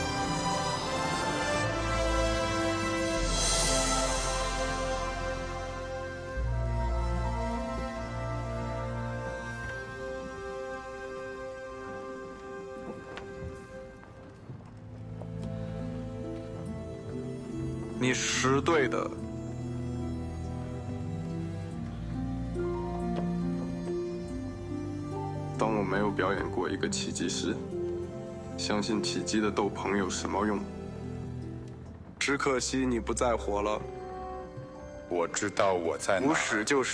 你是对的。 当我没有表演过一个奇迹时，相信奇迹的斗篷有什么用？只可惜你不再活了。 我知道我在哪。 无始就是。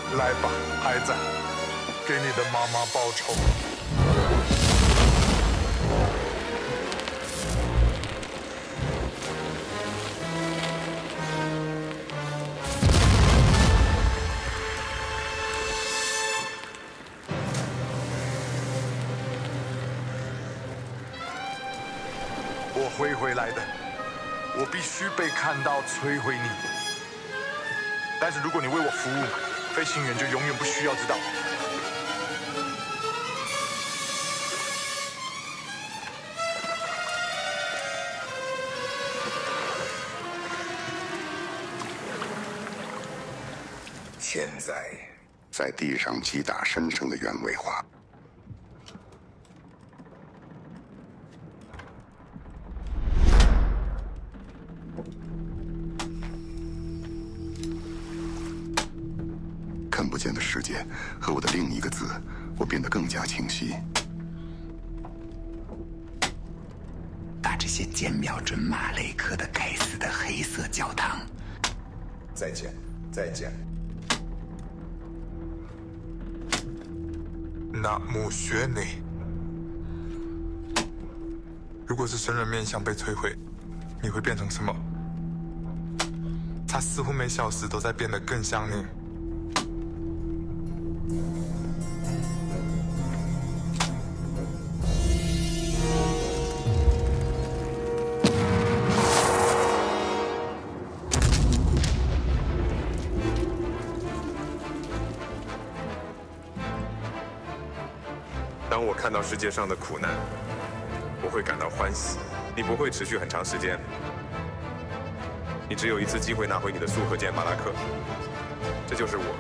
来吧，孩子，给你的妈妈报仇。我会回来的，我必须被看到摧毁你。但是如果你为我服务，飞行员就永远不需要知道。 现在，在地上击打神圣的原位化。看不见的世界和我的另一个字，我变得更加清晰。 把这些箭瞄准马雷克的该死的黑色教堂。 再见，再见。那姆薛内，如果是神人面相被摧毁，你会变成什么？他似乎每小时都在变得更像你。 当我看到世界上的苦难，我会感到欢喜。你不会持续很长时间，你只有一次机会拿回你的速合键马拉克，这就是我。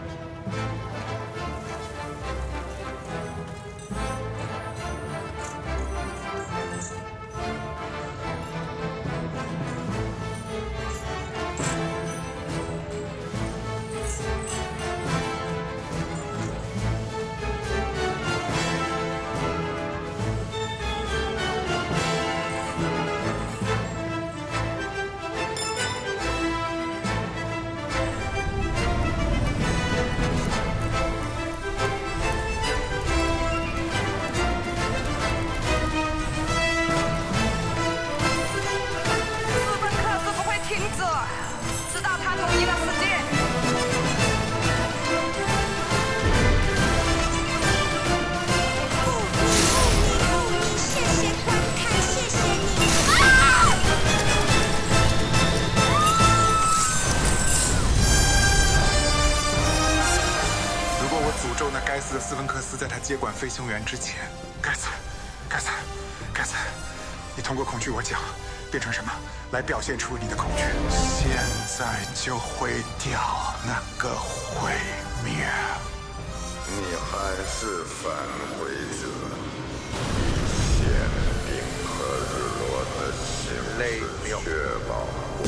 该死的斯芬克斯在他接管飞行员之前，该死，该死，该死！你通过恐惧我讲，变成什么来表现出你的恐惧？现在就毁掉那个毁灭。 你还是返回者，宪兵和日落的形式确保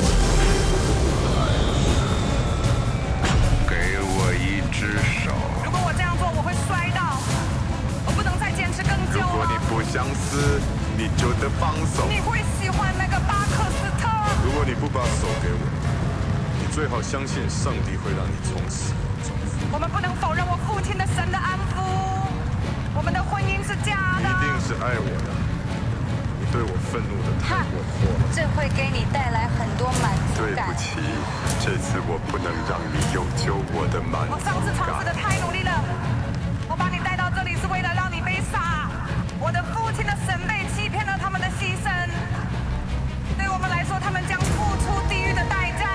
给我一只手。 如果我这样做，我会摔倒。我不能再坚持更久了。 如果你不相思，你就得放手。 你会喜欢那个巴克斯特？ 如果你不把手给我，你最好相信上帝会让你从此。 我们不能否认我父亲的神的安抚。我们的婚姻是假的。 你一定是爱我的。你对我愤怒的太过火了。 这会给你带来很多满足感。 对不起，这次我不能让你有救我的满足感。 我上次尝试的太努力了。我把你带到这里是为了让你被杀。我的父亲的神被欺骗了他们的牺牲。对我们来说，他们将付出地狱的代价。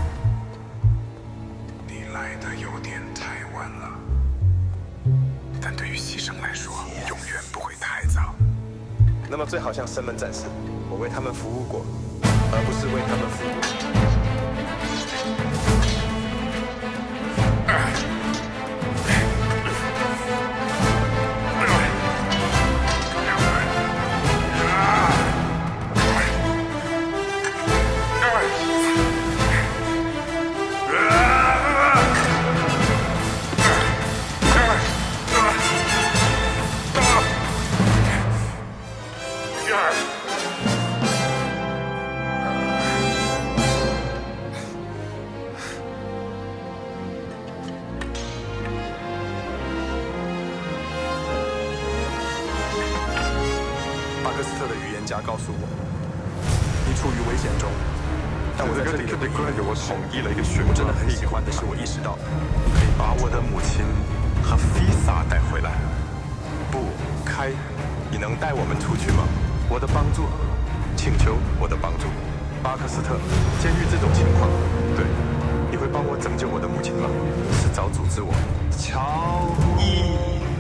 你来的有点太晚了，但对于牺牲来说，永远不会太早。 那么最好像神门战士，我为他们服务过，而不是为他们服务。 色的预言家告诉我，你处于危险中。但我在这里的第一个，我统一了一个旋律。我真的很喜欢的是，我意识到可以把我的母亲和菲萨带回来。不，开，你能带我们出去吗？我的帮助，请求我的帮助。巴克斯特，鉴于这种情况，对，你会帮我拯救我的母亲吗？迟早阻止我。乔伊。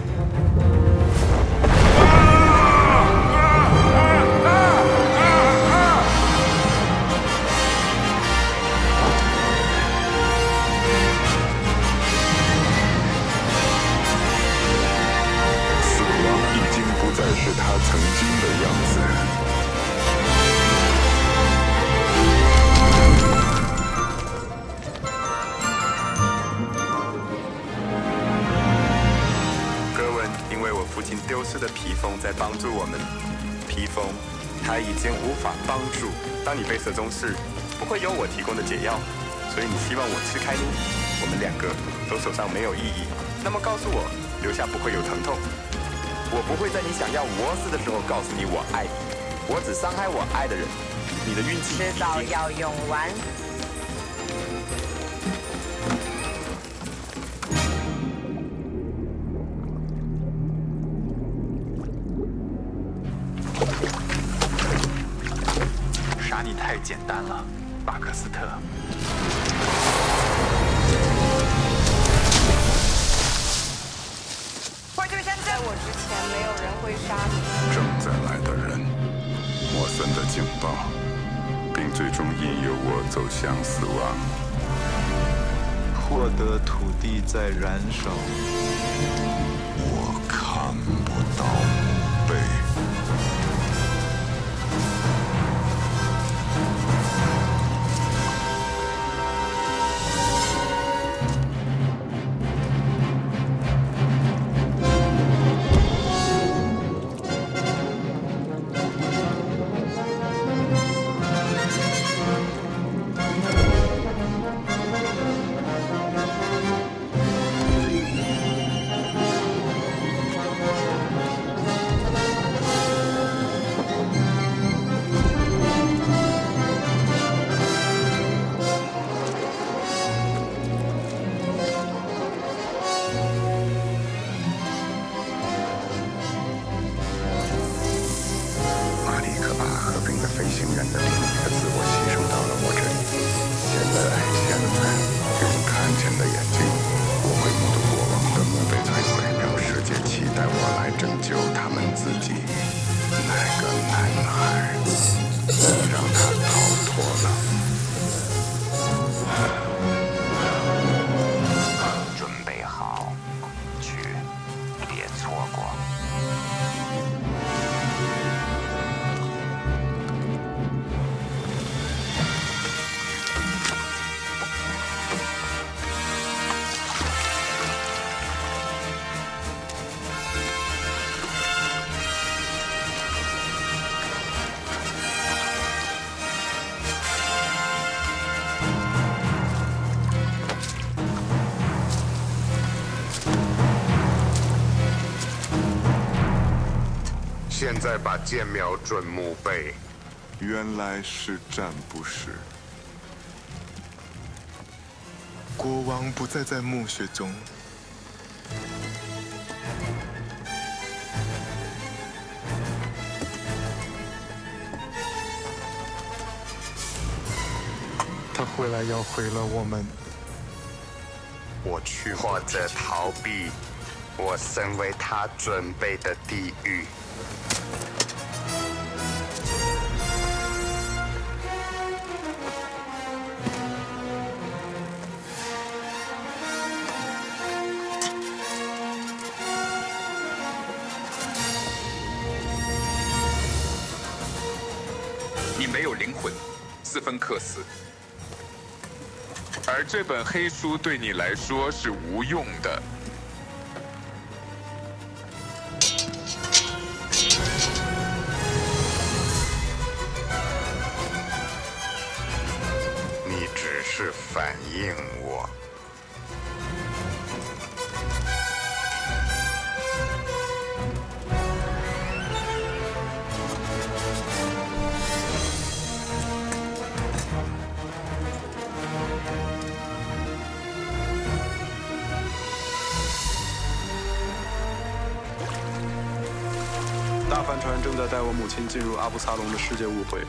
死亡已经不再是他曾经的样子。 父亲丢失的披风在帮助我们。披风，它已经无法帮助。当你被射中时，不会有我提供的解药，所以你希望我吃开你。我们两个都手上没有意义，那么告诉我，留下不会有疼痛。我不会在你想要我死的时候告诉你我爱你，我只伤害我爱的人。你的运气迟早要用完。 杀你太简单了，巴克斯特。 在我之前，没有人会杀你。 正在来的人，莫森的警报，并最终引诱我走向死亡。 获得土地在燃烧。 我看不到墓碑。 现在把箭瞄准墓碑。 原来是占卜师。国王不再在墓穴中。他回来要毁了我们。 我去或者逃避我身为他准备的地狱。 你没有灵魂，斯芬克斯。而这本黑书对你来说是无用的。 你只是反映我。 大帆船正在带我母亲进入阿布萨隆的世界舞会。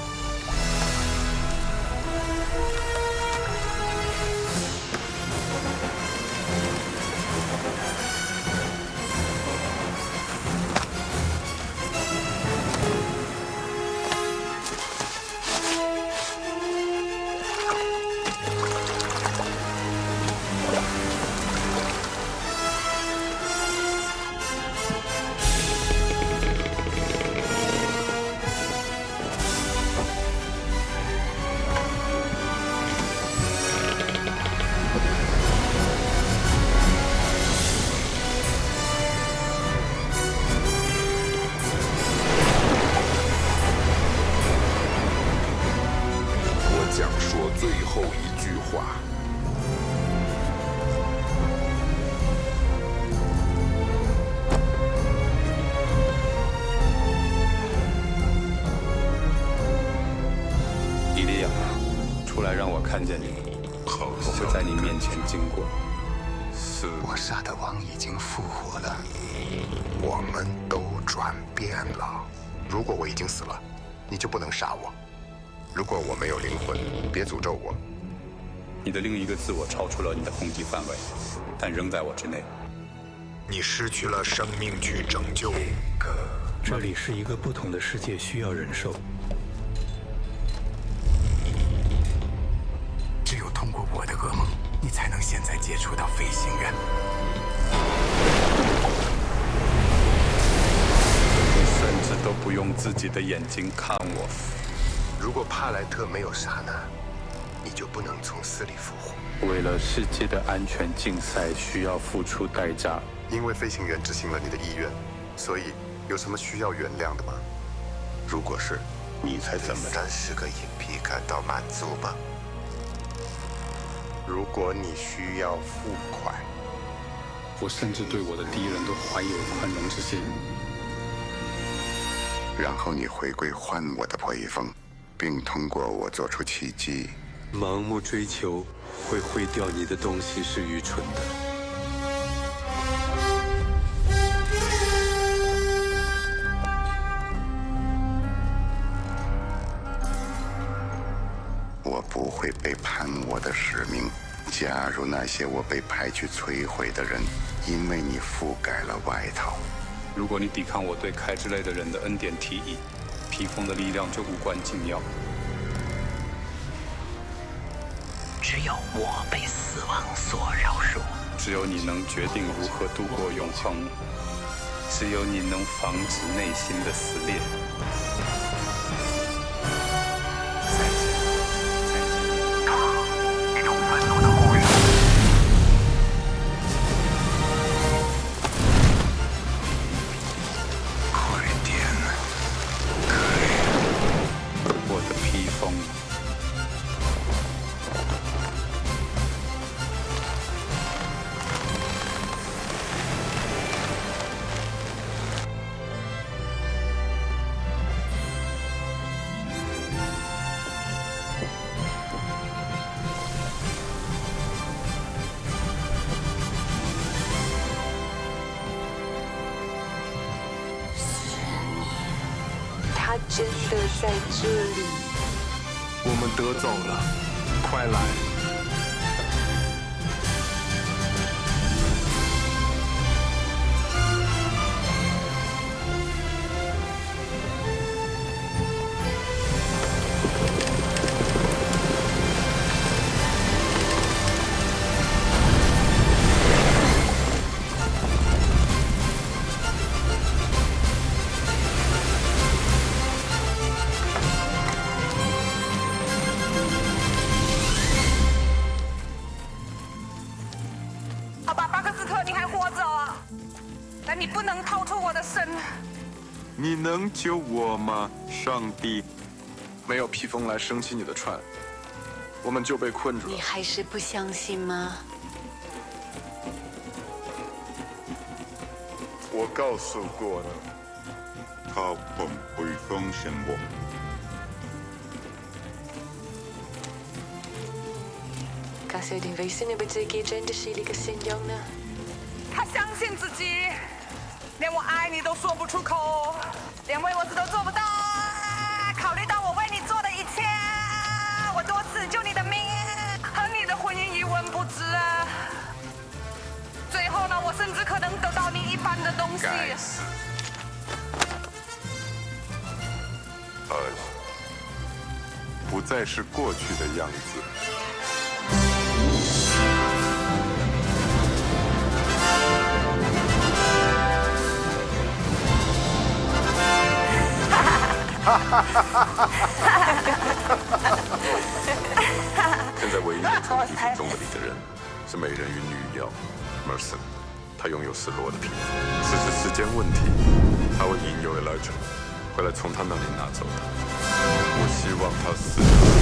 最后一句话。 伊利亚，出来让我看见你，我会在你面前经过。 我杀的王已经复活了，我们都转变了。如果我已经死了，你就不能杀我。如果我没有灵魂，别诅咒我。 你的另一个自我超出了你的攻击范围，但仍在我之内。 你失去了生命去拯救。 这里是一个不同的世界，需要忍受。 只有通过我的噩梦，你才能现在接触到飞行员。 你甚至都不用自己的眼睛看我。 如果帕莱特没有刹那，你就不能从死里复活。 为了世界的安全竞赛，需要付出代价。 因为飞行员执行了你的意愿，所以有什么需要原谅的吗？如果是，你才怎么着？30个硬币感到满足吗？如果你需要付款， 我甚至对我的敌人都怀有宽容之心。 然后你回归还我的破译风。并通过我做出奇迹。 盲目追求会毁掉你的东西是愚蠢的。 我不会背叛我的使命。加入那些我被派去摧毁的人，因为你覆盖了外套。 如果你抵抗我对开之类的人的恩典提议，披风的力量就无关紧要。 只有我被死亡所饶恕。 只有你能决定如何度过永恒。只有你能防止内心的撕裂。 一种愤怒的呼吁。快点！ 我的披风。 他真的在这里。 我们得走了，快来！ 但你不能逃出我的身。 你能救我吗，上帝？ 没有披风来升起你的船，我们就被困住了。 你还是不相信吗？ 我告诉过了，靠ผมคุย风神我。 Kasi din veisin ja betyder inte skilliga sin jongna. 他相信自己， 连我爱你都说不出口，连为我死都做不到。考虑到我为你做的一切，我多次救你的命，和你的婚姻一文不值。最后呢，我甚至可能得到你一半的东西。 不再是过去的样子。 现在唯一能从皮肤中的你的人，是美人鱼女妖 Mercy， 她拥有失落的皮肤，只是时间问题，她会引诱 Elijah 回来从他那里拿走的。我希望他死。